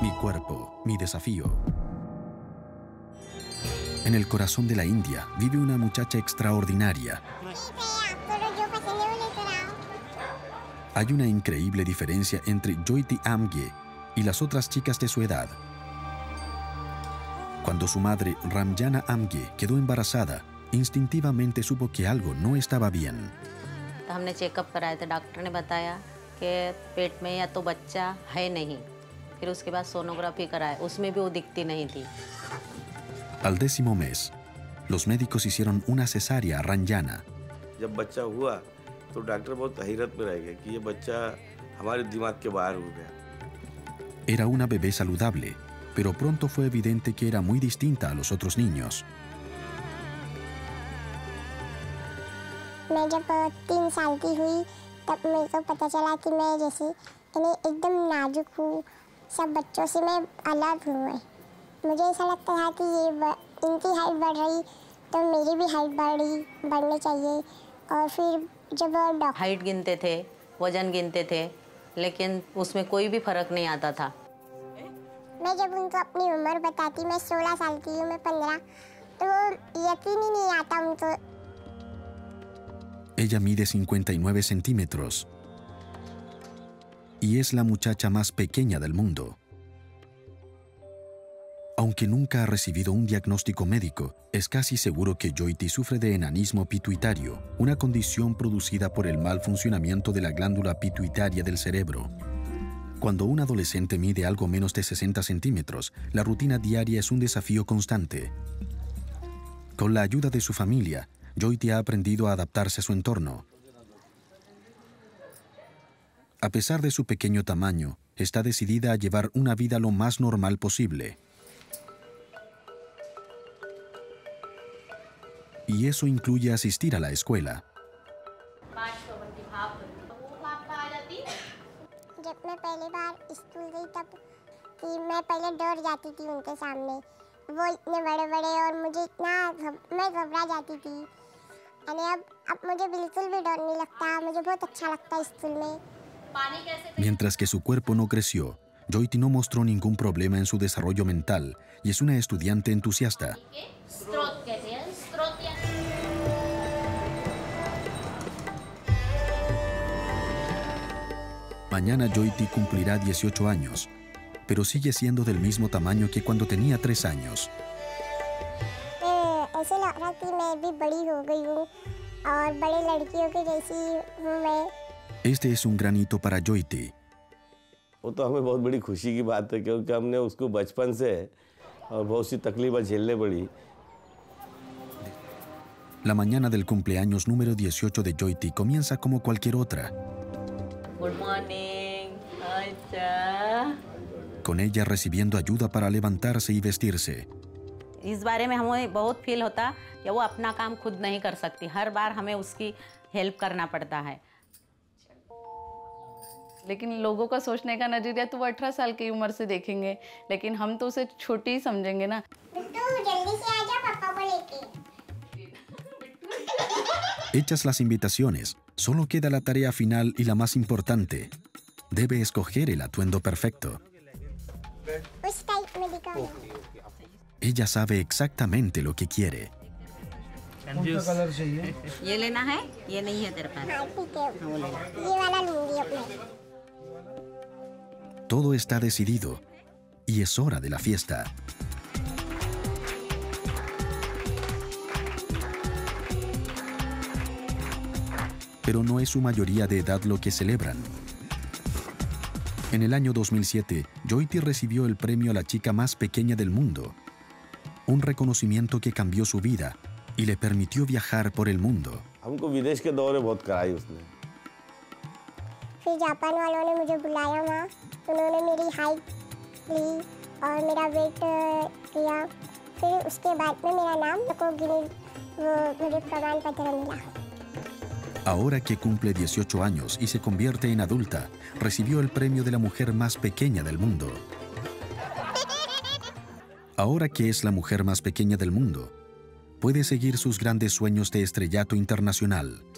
Mi cuerpo, mi desafío. En el corazón de la India vive una muchacha extraordinaria. Hay una increíble diferencia entre Jyoti Amge y las otras chicas de su edad. Cuando su madre, Ramjana Amge, quedó embarazada, instintivamente supo que algo no estaba bien. हमने checkup कराया था, डॉक्टर ने बताया कि पेट में या तो बच्चा है नहीं। फिर उसके बाद सोनोग्राफी कराया, उसमें भी वो दिखती नहीं थी। Al 10º mes, los médicos hicieron una cesárea a Ranjana. जब बच्चा हुआ तो डॉक्टर बहुत हैरत में रह गए कि ये बच्चा हमारे दिमाग के बाहर हो गया। Era una bebé saludable, pero pronto fue evidente que era muy distinta a los otros niños. मैं जब 3 साल की हुई तब मेरे को पता चला कि मैं जैसे एकदम नाजुक हूँ, सब बच्चों से मैं अलग हूँ। मुझे ऐसा लगता था कि इनकी हाइट बढ़ रही तो मेरी भी हाइट बढ़नी चाहिए। और फिर जब हाइट गिनते थे, वजन गिनते थे, लेकिन उसमें कोई भी फर्क नहीं आता था। मैं जब उनको अपनी उम्र बताती, मैं 16 साल की हूँ, मैं 15, तो यकीन ही नहीं आता उनको। Ella mide 59 centímetros y es la muchacha más pequeña del mundo. Aunque nunca ha recibido un diagnóstico médico, es casi seguro que Jyoti sufre de enanismo pituitario, una condición producida por el mal funcionamiento de la glándula pituitaria del cerebro. Cuando un adolescente mide algo menos de 60 centímetros, la rutina diaria es un desafío constante. Con la ayuda de su familia, Jyoti ha aprendido a adaptarse a su entorno. A pesar de su pequeño tamaño, está decidida a llevar una vida lo más normal posible. Y eso incluye asistir a la escuela. जब मैं पहली बार स्कूल गई तब कि मैं पहले डर जाती थी उनके सामने, वो इतने बड़े-बड़े और मुझे मैं घबरा जाती थी। अब मुझे बिल्कुल भी डर नहीं लगता, मुझे बहुत अच्छा लगता है स्कूल में। Mientras que su cuerpo no creció, Jyoti no mostró ningún problema en su desarrollo mental y es una estudiante entusiasta. Mañana Jyoti cumplirá 18 años, pero sigue siendo del mismo tamaño que cuando tenía 3 años. ऐसे लग रहा कि मैं भी बड़ी हो गई हूँ और बड़े लड़कियों के जैसी हूँ मैं। Este es un gran hito para Jyoti. वो तो हमें बहुत बड़ी खुशी की बात है क्योंकि हमने उसको बचपन से और बहुत सी तकलीफें झेलने पड़ी। La mañana del cumpleaños número 18 de Jyoti comienza como cualquier otra. Good morning, अच्छा। Con ella recibiendo ayuda para levantarse y vestirse. इस बारे में हमें बहुत फील होता कि वो अपना काम खुद नहीं कर सकती, हर बार हमें उसकी हेल्प करना पड़ता है। लेकिन लोगों का सोचने का नजरिया तो वो 18 साल की उम्र से देखेंगे, लेकिन हम तो उसे छोटी ही समझेंगे ना। जल्दी से आ जा पापा को लेके। Hechas las invitaciones, solo queda la tarea final y la más importante. Debe escoger el atuendo perfecto. उस टाइप में दिखाओ। Ella sabe exactamente lo que quiere. कौन सा कलर चाहिए? ये लेना है, ये नहीं है तेरे पास। हाँ ठीक है, ये वाला लूंगी अपने। Todo está decidido y es hora de la fiesta. Pero no es su mayoría de edad lo que celebran. En el año 2007, Jyoti recibió el premio a la chica más pequeña del mundo, un reconocimiento que cambió su vida y le permitió viajar por el mundo. हमको विदेश के दौरे बहुत कराई उसने। फिर जापान वालों ने मुझे बुलाया वहाँ, उन्होंने मेरी हाइट ली और मेरा वेट किया। फिर उसके बाद में मेरा नाम मुझे प्रमाण पत्र मिला। Ahora que cumple 18 años y se convierte en adulta, recibió el premio de la mujer más pequeña del mundo. Ahora que es la mujer más pequeña del mundo, puede seguir sus grandes sueños de estrellato internacional.